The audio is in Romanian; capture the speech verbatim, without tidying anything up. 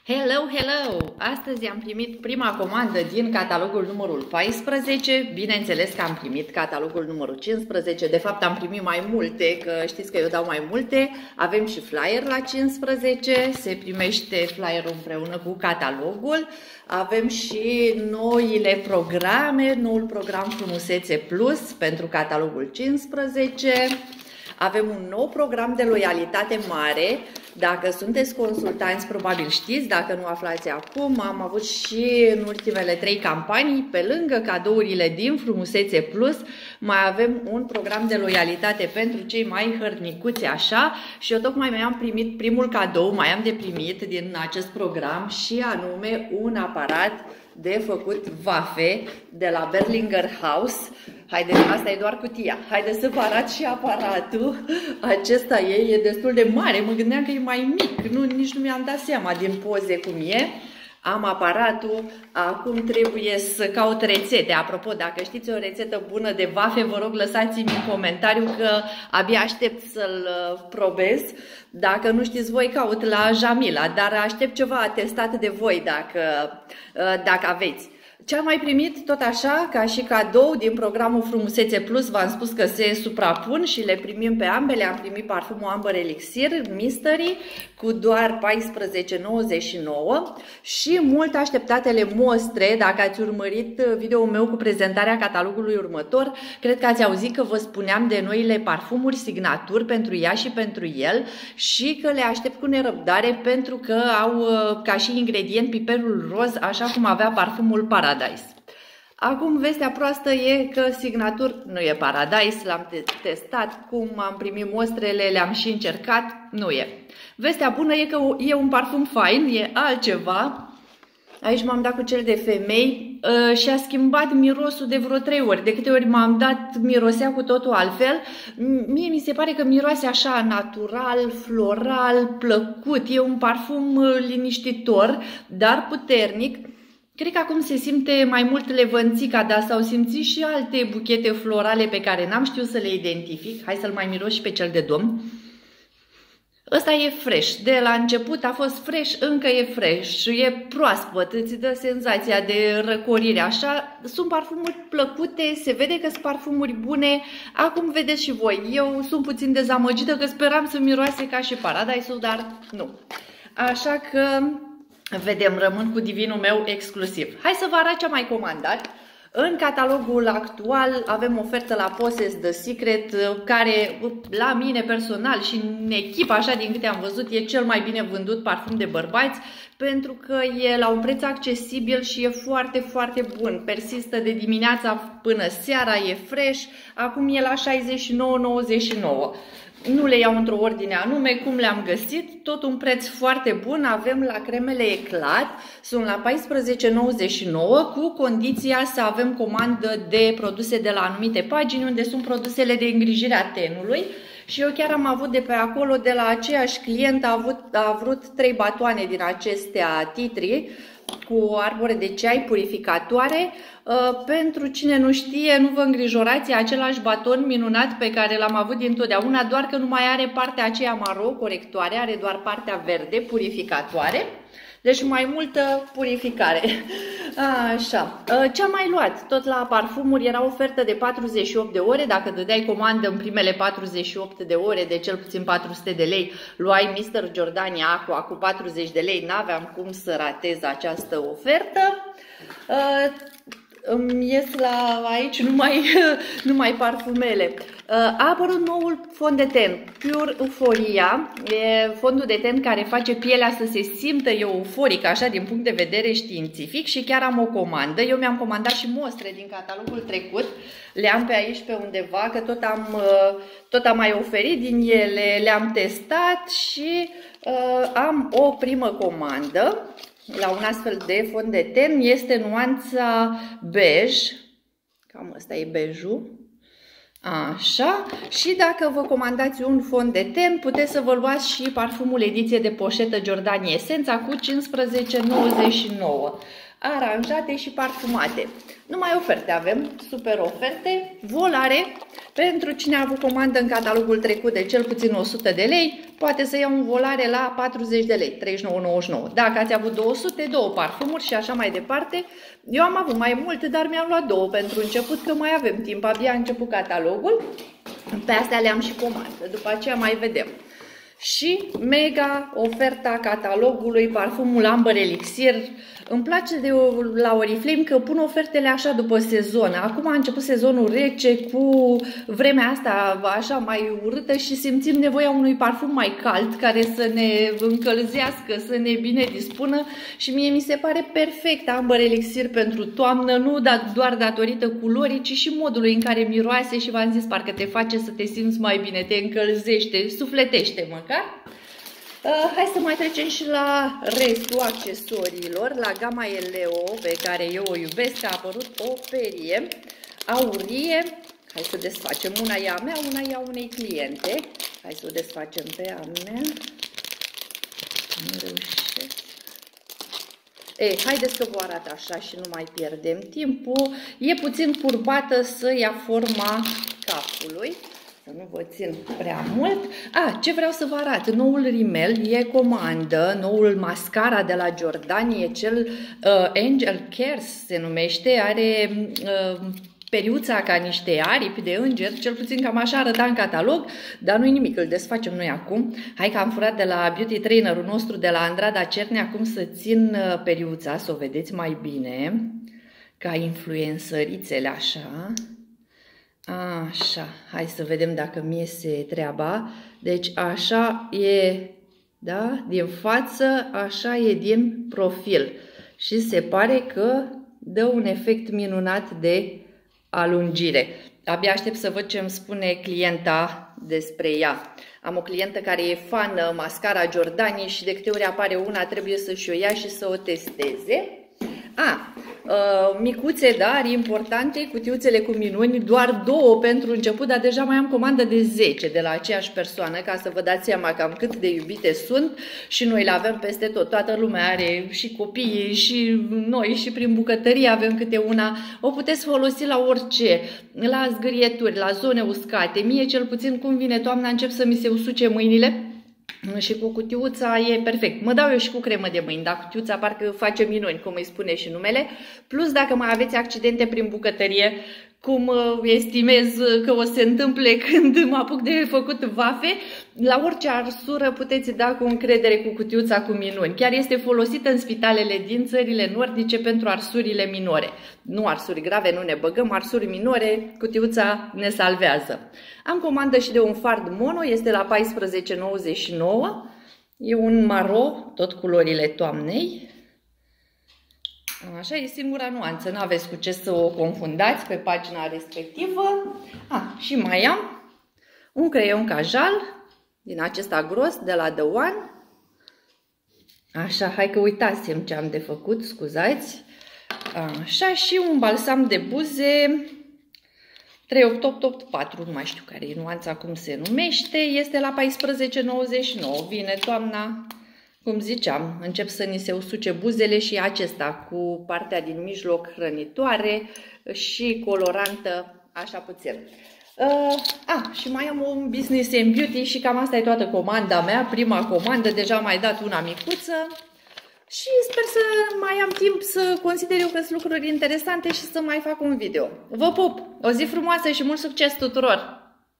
Hello, hello! Astăzi am primit prima comandă din catalogul numărul paisprezece. Bineînțeles că am primit catalogul numărul cincisprezece. De fapt am primit mai multe, că știți că eu dau mai multe. Avem și flyer la cincisprezece. Se primește flyerul împreună cu catalogul. Avem și noile programe, noul program Frumusețe Plus pentru catalogul cincisprezece. Avem un nou program de loialitate mare. Dacă sunteți consultanți, probabil știți, dacă nu aflați acum, am avut și în ultimele trei campanii, pe lângă cadourile din Frumusețe Plus, mai avem un program de loialitate pentru cei mai hărnicuți așa și eu tocmai mi-am primit primul cadou, mai am de primit din acest program și anume un aparat de făcut vafe de la Berlinger Haus. Haideți, asta e doar cutia. Haideți să vă arăt și aparatul. Acesta e, e destul de mare. Mă gândeam că e mai mic. Nu, nici nu mi-am dat seama din poze cum e. Am aparatul. Acum trebuie să caut rețete. Apropo, dacă știți o rețetă bună de vafe, vă rog lăsați-mi în comentariu că abia aștept să-l probez. Dacă nu știți voi, caut la Jamila, dar aștept ceva atestat de voi dacă, dacă aveți. Ce am mai primit, tot așa, ca și cadou din programul Frumusețe Plus, v-am spus că se suprapun și le primim pe ambele. Am primit parfumul Amber Elixir Mystery cu doar paisprezece nouăzeci și nouă și mult așteptatele mostre. Dacă ați urmărit videoul meu cu prezentarea catalogului următor, cred că ați auzit că vă spuneam de noile parfumuri signatur pentru ea și pentru el și că le aștept cu nerăbdare pentru că au ca și ingredient piperul roz, așa cum avea parfumul Paradise. Acum, vestea proastă e că signatur nu e Paradise, l-am testat, cum am primit mostrele, le-am și încercat, nu e. Vestea bună e că e un parfum fain, e altceva. Aici m-am dat cu cel de femei uh, și a schimbat mirosul de vreo trei ori. De câte ori m-am dat, mirosea cu totul altfel. Mie mi se pare că miroase așa natural, floral, plăcut. E un parfum uh, liniștitor, dar puternic. Cred că acum se simte mai mult levănțica, dar s-au simțit și alte buchete florale pe care n-am știut să le identific. Hai să-l mai miros și pe cel de domn. Ăsta e fresh. De la început a fost fresh, încă e fresh. E proaspăt, îți dă senzația de răcorire. Așa, sunt parfumuri plăcute, se vede că sunt parfumuri bune. Acum vedeți și voi. Eu sunt puțin dezamăgită că speram să miroase ca și Paradise-ul, dar nu. Așa că vedem, rămân cu divinul meu exclusiv. Hai să vă arăt ce am mai comandat. În catalogul actual avem ofertă la Possess The Secret, care la mine personal și în echipă, așa din câte am văzut, e cel mai bine vândut parfum de bărbați, pentru că e la un preț accesibil și e foarte, foarte bun. Persistă de dimineața până seara, e fresh, acum e la șaizeci și nouă nouăzeci și nouă. Nu le iau într-o ordine anume, cum le-am găsit, tot un preț foarte bun. Avem la cremele Eclat, sunt la paisprezece nouăzeci și nouă, cu condiția să avem comandă de produse de la anumite pagini, unde sunt produsele de îngrijire a tenului. Și eu chiar am avut de pe acolo, de la aceeași client, a, avut, a vrut trei batoane din acestea titri, cu arbore de ceai purificatoare. Pentru cine nu știe, nu vă îngrijorați, e același baton minunat pe care l-am avut dintotdeauna, doar că nu mai are partea aceea maro, corectoare, are doar partea verde, purificatoare. Deci mai multă purificare. Așa. Ce am mai luat? Tot la parfumuri era ofertă de patruzeci și opt de ore. Dacă dădeai comandă în primele patruzeci și opt de ore de cel puțin patru sute de lei, luai mister Giordani Aqua cu patruzeci de lei. N-aveam cum să ratez această ofertă. Îmi ies la aici numai, numai parfumele. A apărut noul fond de ten, Pure Euphoria. E fondul de ten care face pielea să se simtă euforică, așa din punct de vedere științific, și chiar am o comandă. Eu mi-am comandat și mostre din catalogul trecut. Le am pe aici pe undeva, că tot am, tot am mai oferit din ele, le-am testat și uh, am o primă comandă. La un astfel de fond de ten este nuanța bej, cam ăsta e bejul, așa, și dacă vă comandați un fond de ten, puteți să vă luați și parfumul ediție de poșetă Giordani Esența cu cincisprezece nouăzeci și nouă. aranjate și parfumate. Numai oferte avem, super oferte, volare. Pentru cine a avut comandă în catalogul trecut de cel puțin o sută de lei, poate să ia un volare la patruzeci de lei, treizeci și nouă nouăzeci și nouă. Dacă ați avut două sute, două parfumuri și așa mai departe. Eu am avut mai multe, dar mi-am luat două pentru început, că mai avem timp, abia a început catalogul. Pe astea le-am și comandă, după aceea mai vedem. Și mega oferta catalogului, parfumul Amber Elixir. Îmi place de la Oriflame că pun ofertele așa după sezon. Acum a început sezonul rece, cu vremea asta așa mai urâtă și simțim nevoia unui parfum mai cald care să ne încălzească, să ne bine dispună și mie mi se pare perfect Amber Elixir pentru toamnă, nu doar datorită culorii, ci și modului în care miroase și v-am zis, parcă te face să te simți mai bine, te încălzește, sufletește măcar. Uh, hai să mai trecem și la restul accesoriilor, la gama Eleo, pe care eu o iubesc. A apărut o perie aurie. Hai să desfacem, una e a mea, una e a unei cliente. Hai să o desfacem pe a mea. Nu reușesc. Ei, haideți că vă arăt așa și nu mai pierdem timpul. E puțin curbată să ia forma capului. Să nu vă țin prea mult. A, ce vreau să vă arăt? Noul rimel e comandă, noul mascara de la Giordani, e cel uh, Angel Cares se numește, are uh, periuța ca niște aripi de înger, cel puțin cam așa arăta în catalog, dar nu-i nimic, îl desfacem noi acum. Hai că am furat de la beauty trainerul nostru de la Andrada Cerne acum să țin uh, periuța, să o vedeți mai bine, ca influențărițele așa. Așa, hai să vedem dacă mi iese treaba. Deci așa e, da, din față, așa e din profil. Și se pare că dă un efect minunat de alungire. Abia aștept să văd ce îmi spune clienta despre ea. Am o clientă care e fan mascara Giordani și de câte ori apare una trebuie să-și o ia și să o testeze. A, uh, micuțe, dar importante, cutiuțele cu minuni, doar două pentru început, dar deja mai am comandă de zece de la aceeași persoană, ca să vă dați seama cam cât de iubite sunt și noi le avem peste tot. Toată lumea are, și copiii, și noi, și prin bucătărie avem câte una. O puteți folosi la orice, la zgârieturi, la zone uscate. Mie cel puțin cum vine toamna încep să mi se usuce mâinile. Și cu cutiuța e perfect. Mă dau eu și cu cremă de mâini, dar cutiuța parcă face minuni, cum îi spune și numele. Plus dacă mai aveți accidente prin bucătărie, cum estimez că o se întâmple când mă apuc de făcut vafe, la orice arsură puteți da cu încredere cu cutiuța cu minuni. Chiar este folosită în spitalele din țările nordice pentru arsurile minore. Nu arsuri grave, nu ne băgăm, arsuri minore, cutiuța ne salvează. Am comandă și de un fard mono, este la paisprezece nouăzeci și nouă. E un maro, tot culorile toamnei. Așa, e singura nuanță, nu aveți cu ce să o confundați pe pagina respectivă. Ah, și mai am un creion cajal din acesta gros de la The One. Așa, hai că uitasem ce am de făcut, scuzați. Așa, și un balsam de buze trei opt opt opt patru, nu mai știu care e nuanța, cum se numește. Este la paisprezece nouăzeci și nouă, vine toamna. Cum ziceam, încep să ni se usuce buzele și acesta cu partea din mijloc hrănitoare și colorantă, așa puțin. Uh, ah, și mai am un Business and Beauty și cam asta e toată comanda mea, prima comandă, deja m-ai dat una micuță. Și sper să mai am timp să consider eu că sunt lucruri interesante și să mai fac un video. Vă pup! O zi frumoasă și mult succes tuturor!